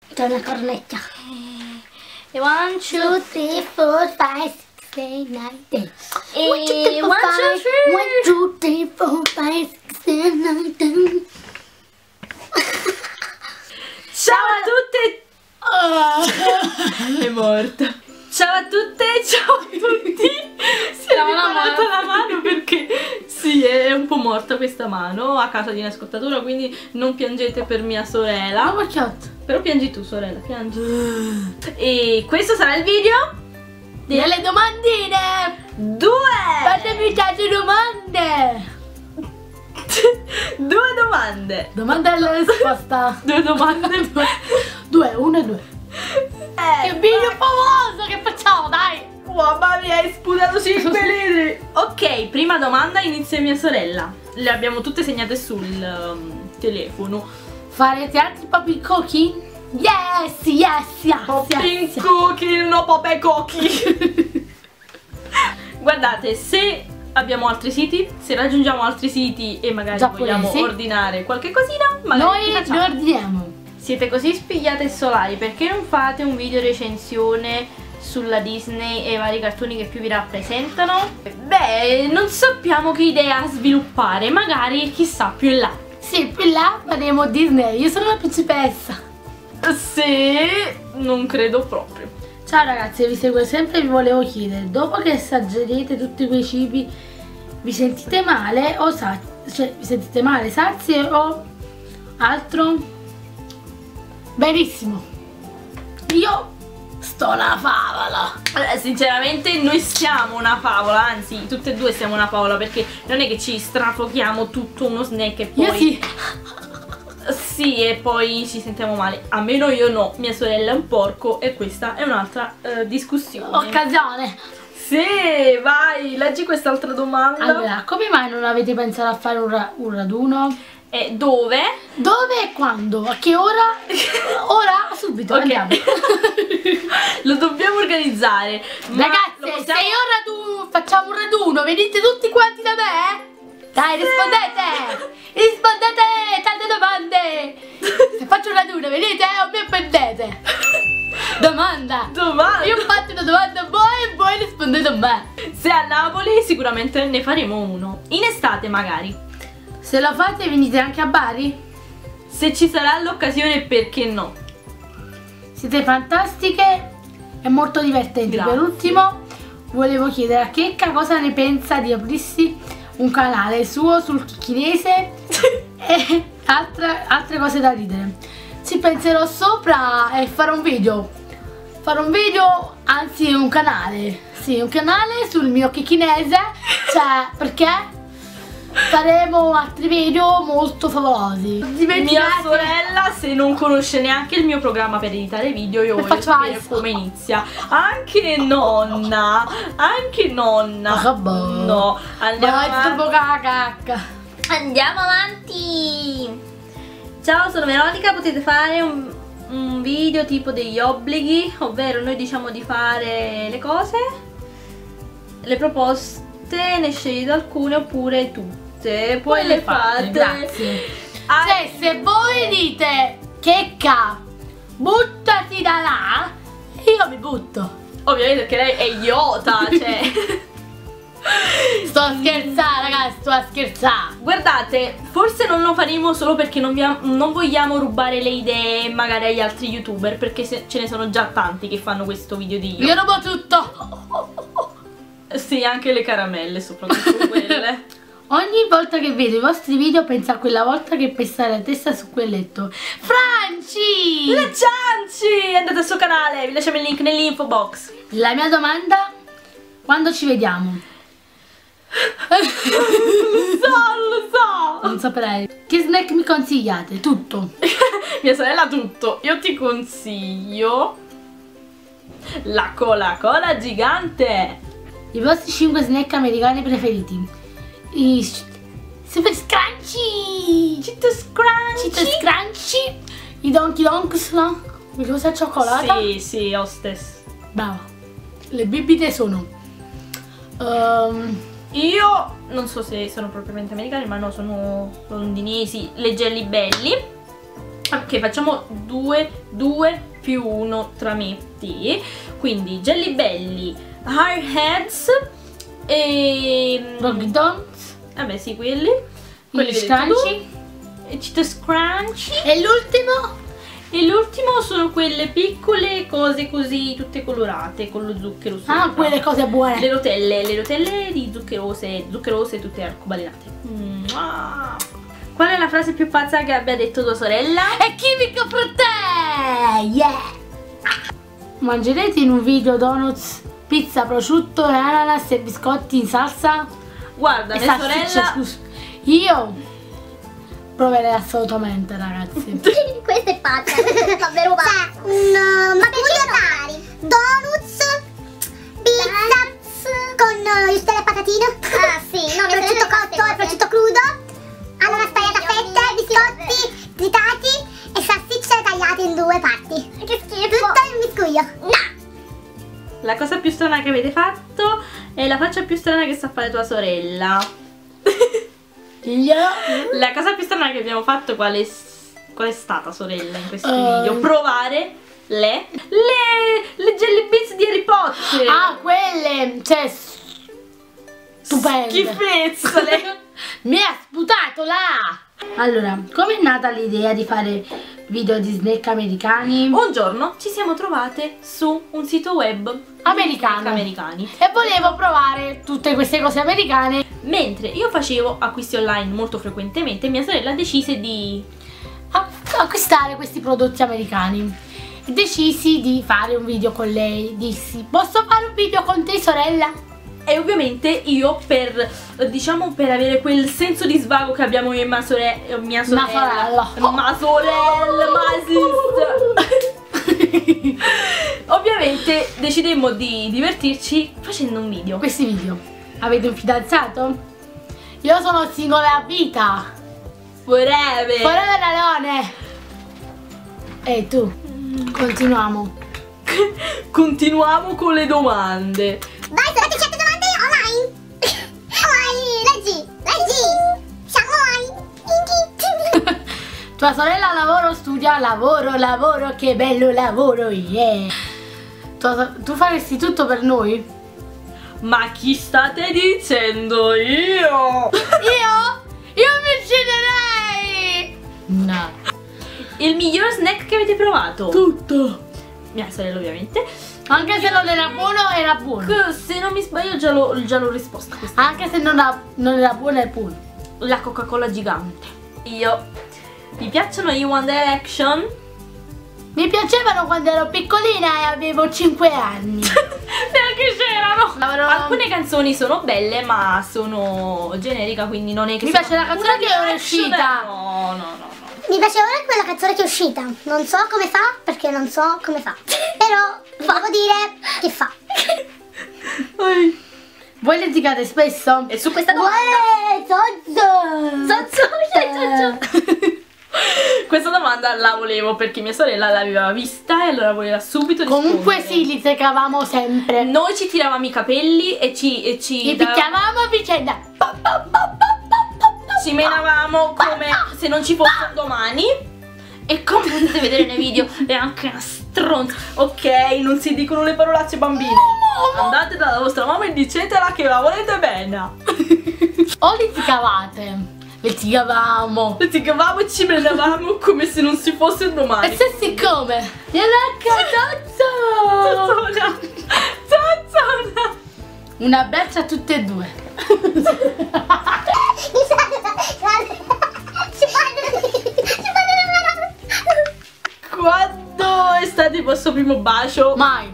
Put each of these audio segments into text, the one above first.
C'è una cornetta. E 1, 2, 3, 4, 5, 6, 9, 10. E 1, 2, 3, 4, 5, 6, 9, 10. Ciao a tutte! È morta. Ciao a tutte, ciao a tutti. Si è riparata la mano perché sì, è un po' morta questa mano a causa di una scottatura, quindi non piangete per mia sorella. Però piangi tu, sorella, piangi. E questo sarà il video delle domandine. 2. Fatemi tante domande. 2 domande. Domanda e risposta. 2 domande. 2, 1 e 2. Che video favoloso che facciamo, dai. Mamma mia, hai sputato 5 litri. Ok, prima domanda inizia mia sorella. Le abbiamo tutte segnate sul telefono. Farete altri poppy cookie? Yes, yes, yes. Poppy cookie, no poppy cookie. Guardate, se abbiamo altri siti, se raggiungiamo altri siti e magari vogliamo ordinare qualche cosina, magari noi lo ordiniamo. Siete così spigliate e solari, perché non fate un video recensione sulla Disney e i vari cartoni che più vi rappresentano? Beh, non sappiamo che idea sviluppare, magari chissà più in là. Sì, più in là faremo Disney, io sono la principessa. Sì, non credo proprio. Ciao ragazzi, vi seguo sempre e vi volevo chiedere, dopo che assaggerete tutti quei cibi, vi sentite male o vi sentite male, sazi o altro? Benissimo. Io sto una favola. Sinceramente noi siamo una favola, anzi tutte e due siamo una favola, perché non è che ci strafochiamo tutto uno snack e poi... Io sì. Sì, e poi ci sentiamo male. Almeno io no, mia sorella è un porco e questa è un'altra discussione. Occasione. Sì, vai, leggi quest'altra domanda. Allora, come mai non avete pensato a fare un raduno? E dove? Dove e quando? A che ora? Ora? Subito, andiamo. Lo dobbiamo organizzare. Ragazzi, se io facciamo un raduno, venite tutti quanti da me? Dai, rispondete! Rispondete tante domande! Se faccio un raduno, venite o mi appendete? Domanda! Io ho fatto una domanda a voi e voi rispondete a me. Se a Napoli sicuramente ne faremo uno. In estate magari. Se lo fate venite anche a Bari? Se ci sarà l'occasione, perché no? Siete fantastiche e molto divertenti. Grazie. Per ultimo volevo chiedere a Checca cosa ne pensa di aprirsi un canale suo sul chinese e altre cose da ridere. Ci penserò sopra e farò un video. Anzi un canale. Sì, un canale sul mio chinese. Cioè, perché? Faremo altri video molto favolosi. Mia sorella, se non conosce neanche il mio programma per editare video, io voglio sapere come inizia. Anche nonna. No, andiamo avanti. Ciao, sono Veronica, potete fare un video tipo degli obblighi, ovvero noi diciamo di fare le cose, le proposte, ne scegliete alcune oppure tutte. Poi le fate. Grazie. Cioè, se voi dite Checca, buttati da là, io mi butto. Ovviamente perché lei è idiota, cioè. Sto a scherzare, ragazzi, sto a scherzare. Guardate, forse non lo faremo solo perché non vogliamo rubare le idee magari agli altri youtuber, perché ce ne sono già tanti che fanno questo video di io rubo tutto. Sì, anche le caramelle, soprattutto quelle. Ogni volta che vedo i vostri video penso a quella volta che pestare la testa su quel letto. Franci! La Cianci! Andate al suo canale, vi lasciamo il link nell'info box. La mia domanda, quando ci vediamo? Lo so! Non saprei. Che snack mi consigliate? Tutto. Mia sorella tutto. Io ti consiglio la Coca-Cola gigante. I vostri 5 snack americani preferiti. I Super Scrunchy, Cheetos Crunchy, i Donkey Donks, no? Di cosa cioccolata? Sì, hostess. Brava. Le bibite sono io non so se sono propriamente americane, ma no, sono londinesi. Le Jelly Belly. Ok, facciamo 2 più 1 tra me e te. Quindi Jelly Belly, Hardheads e... Dogdons. Vabbè sì, quelli che hai detto Scrunchie. tu. E Cheetos Scrunchie. E l'ultimo? E l'ultimo sono quelle piccole cose così, tutte colorate, con lo zucchero sopra. Ah, quelle cose buone. Le rotelle di zuccherose tutte arcobalenate. Qual è la frase più pazza che abbia detto tua sorella? È chimico per te! Yeah! Mangerete in un video donuts, pizza, prosciutto, ananas e biscotti in salsa? Guarda, E mia salsiccia, sorella... scusa. Io proverei assolutamente, ragazzi. Questa è pazza, davvero pazza. Vabbè, donuts, pizza con il stelle e patatine. Ah sì, no, prosciutto cotto e prosciutto crudo. Ananas tagliata a fette, biscotti tritati e salsicce tagliate in 2 parti. Che schifo. Tutto in miscuglio. No. La cosa più strana che avete fatto è la faccia più strana che sa fare tua sorella. La cosa più strana che abbiamo fatto qual è stata, sorella, in questo video? Provare le Jelly Beans di Harry Potter. Ah, quelle, cioè, stupende. Schifezze. Mi ha sputato là. Allora, come è nata l'idea di fare video di snack americani? Un giorno ci siamo trovate su un sito web Americano. americani E volevo provare tutte queste cose americane. Mentre io facevo acquisti online molto frequentemente, mia sorella decise di Acquistare questi prodotti americani. E decisi di fare un video con lei. Dissi, posso fare un video con te, sorella? E ovviamente io per, diciamo, per avere quel senso di svago che abbiamo io e mia sorella, ma sister, ovviamente decidemmo di divertirci facendo un video. Questi video. Avete un fidanzato? Io sono single a vita. Forever. Forever alone. E tu? Continuiamo. Continuiamo con le domande. Vai, fate certe domande online. Online, leggi. Siamo online. Tua sorella lavoro, studia, lavoro, che bello lavoro, yeah. Tu faresti tutto per noi? Ma chi state dicendo? Io? Io mi ucciderei! No. Il miglior snack che avete provato? Tutto. Mia sorella ovviamente. Anche se non era buono, era buono. Se non mi sbaglio già l'ho risposta a questa. Anche se non era buono, è buono. La Coca-Cola gigante. Io. Mi piacciono i One Direction? Mi piacevano quando ero piccolina e avevo 5 anni. Neanche c'erano. Alcune canzoni sono belle, ma sono generica, quindi non è che mi piace la canzone che è uscita. No. Mi piaceva quella canzone che è uscita. Non so come fa, perché non so come fa. Però devo dire che fa. Voi litigate spesso? E su questa domanda questa domanda la volevo perché mia sorella l'aveva vista e allora voleva subito rispondere. Comunque sì, litigavamo sempre. Noi ci tiravamo i capelli e ci picchiavamo a vicenda. ci menavamo come se non ci fosse un domani. E come potete vedere nei video è anche una stronza. Ok, non si dicono le parolacce, bambine. Andate dalla vostra mamma e dicetela che la volete bene. O litigavate? Litigavamo e ci menavamo come se non si fosse un domani. E se siccome Zozzona. un abbraccio a tutte e due. Quando è stato il vostro primo bacio? Mai.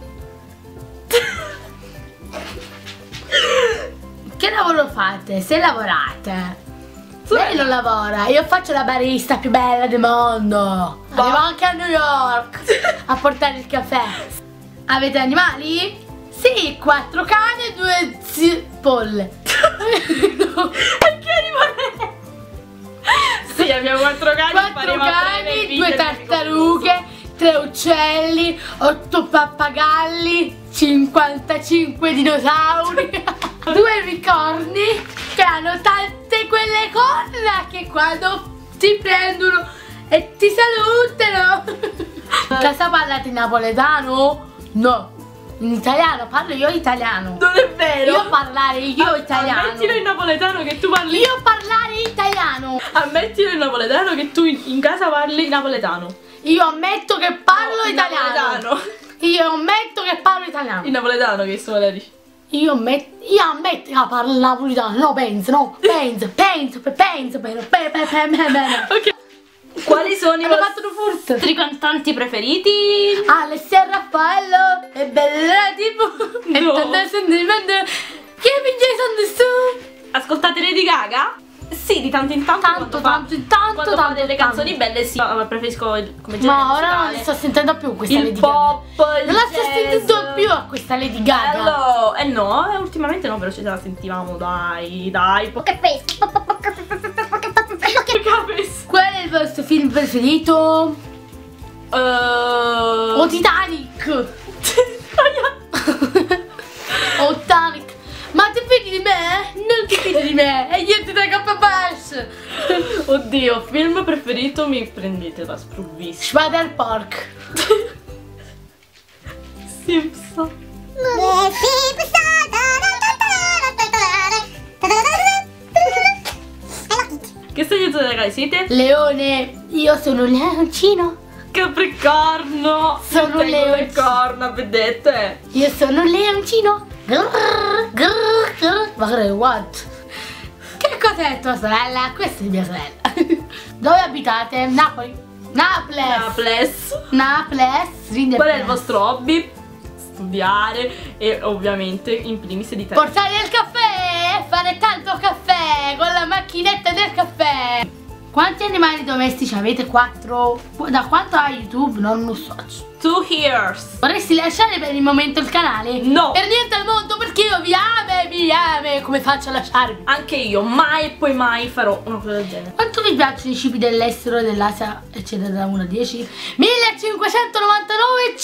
Che lavoro fate? Se lavorate? Lei non lavora, io faccio la barista più bella del mondo. Arrivo anche a New York a portare il caffè. Avete animali? Sì, 4 cani e 2 polle. Perché animale? Sì, abbiamo 4 cani. 4 cani, 2 tartarughe, 3 uccelli, 8 pappagalli, 55 dinosauri, 2 unicorni che hanno tante quelle corna che quando ti prendono e ti salutano. In casa parlate in napoletano? No, in italiano, parlo io italiano. Non è vero. Io parlare io italiano. Ammettilo in napoletano che tu parli. Io parlare italiano. Ammettilo in napoletano che tu in casa parli napoletano. Io ammetto che parlo in italiano. napoletano. Io ammetto che parlo italiano. In napoletano che sto Valeria. Io ammetto che parlo napoletano. No, penso. Ok. Quali sono i Hanno fatto un furto. vostri cantanti preferiti? Alessia Raffaello e bella tipo. No. E tanto sentimento. Che mi sono su. Ascoltate Lady Gaga? Sì, di tanto in tanto. Tanto quando fa delle canzoni belle, sì. Ma preferisco come genere Ma ora non musicale sto sentendo più questa il Lady pop, Gaga. il Non la sto jazz. sentendo più a questa Lady Gaga. Bello. No, ultimamente no, però ce la sentivamo, dai. Poker face. Qual è il vostro film preferito? O Titanic. O Titanic. Ma ti fidi di me? Non ti fidi di me. E io ti tengo a bash. Oddio, film preferito mi prendete da sprovvista. Schwader Park. Simpson. Che segno zodiacale siete? Leone. Io sono un leoncino. Capricorno. Sono Tengo Leo. le corna, vedete? Io sono un leoncino. Ma what? Che cos'è tua sorella? Questa è mia sorella. Dove abitate? Napoli. Naples. Qual è il vostro hobby? Studiare e ovviamente in primis editare. Portare il caffè, fare tanto caffè con la macchinetta del caffè. Quanti animali domestici avete? 4. Da quanto ha YouTube? Non lo so. 2 years. Vorresti lasciare per il momento il canale? No. Per niente al mondo, perché io vi amo. Come faccio a lasciarvi? Anche io mai e poi mai farò una cosa del genere. Quanto vi piacciono i cibi dell'estero, dell'Asia, eccetera, da 1 a 10? 1599,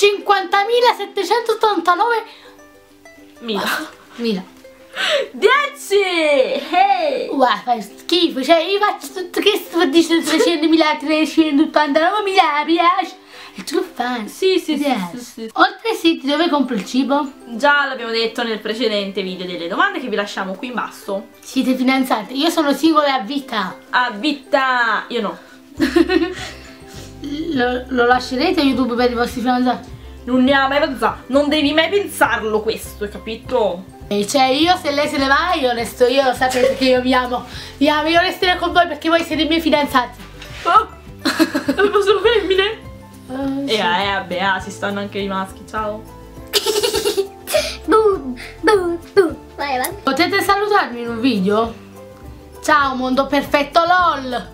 50.789. 1000. 1000. Hey. Guarda, fai schifo, cioè io faccio tutto questo per dire 300.000, 389.000, mi piace. E tu fai? Sì. Oltre ai siti dove compro il cibo? Già l'abbiamo detto nel precedente video delle domande che vi lasciamo qui in basso. Siete fidanzati? Io sono singola a vita. A vita. Io no. Lo lascerete a YouTube per i vostri fidanzati? Non ne ha mai pensato. Non devi mai pensarlo questo, hai capito? Cioè io se lei se ne va, io resto, io sapete che io vi amo. Io resterò con voi perché voi siete i miei fidanzati. Oh, avevo solo femmine. Sì. Vabbè, si stanno anche i maschi, ciao. Vai. Potete salutarmi in un video? Ciao mondo perfetto LOL.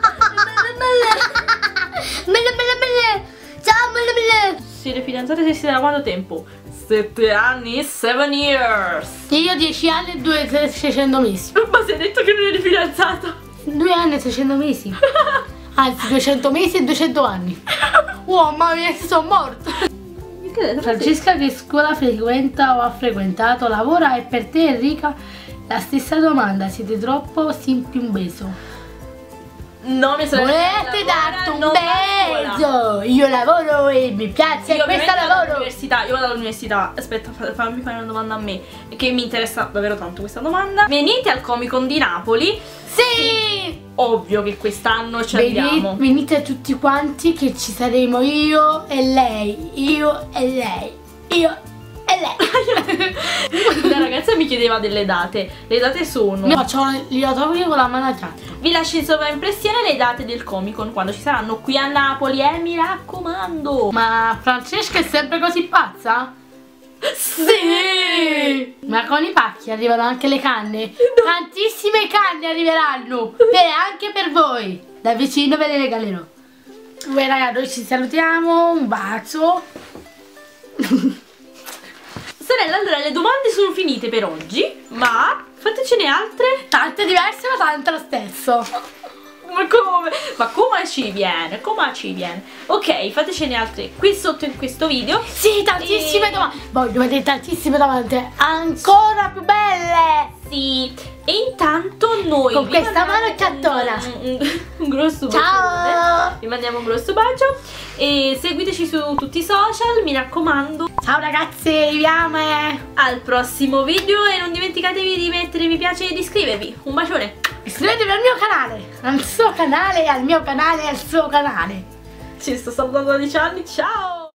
Ciao belle. Siete fidanzate se siete da quanto tempo? 7 anni, 7 years. Io 10 anni e 600 mesi. Ma si è detto che non eri fidanzata. 2 anni e 600 mesi. Anzi 200 mesi e 200 anni. Oh mamma mia, sono morto. Francesca, che scuola frequenta o ha frequentato? Lavora? E per te Enrica la stessa domanda. Siete troppo simpi? Un beso. No, mia sorella. Volete darti un beso? Io lavoro e mi piace Io questa lavoro. all'università, io vado all'università. Aspetta, fammi fare una domanda a me, che mi interessa davvero tanto questa domanda. Venite al Comic Con di Napoli? Sì! Ovvio che quest'anno ci andiamo. Venite tutti quanti che ci saremo io e lei. Io e lei. Io e lei. La ragazza mi chiedeva delle date. Le date sono. Faccio gli autografi con la mano a chiatto. Vi lascio in sovraimpressione le date del Comic Con quando ci saranno qui a Napoli, mi raccomando. Ma Francesca è sempre così pazza? Sì! Ma con i pacchi arrivano anche le canne. Tantissime canne arriveranno. Anche per voi. Da vicino ve le regalerò. Beh ragazzi, noi ci salutiamo. Un bacio. Sorella, allora le domande sono finite per oggi, ma fatecene altre. Tante diverse ma tante lo stesso. Ma come ci viene? Come ci viene? Ok, fatecene altre qui sotto in questo video. Sì, tantissime domande. Voglio vedere tantissime domande ancora più belle. Sì, e intanto noi con questa mano cattona un grosso bacio. Ciao. Vi mandiamo un grosso bacio e seguiteci su tutti i social, mi raccomando. Ciao ragazzi, vi amo. Al prossimo video e non dimenticatevi di mettere mi piace e di iscrivervi. Un bacione. Iscrivetevi al mio canale, al suo canale, al mio canale e al suo canale. Ci sto salutando da 10 anni, ciao.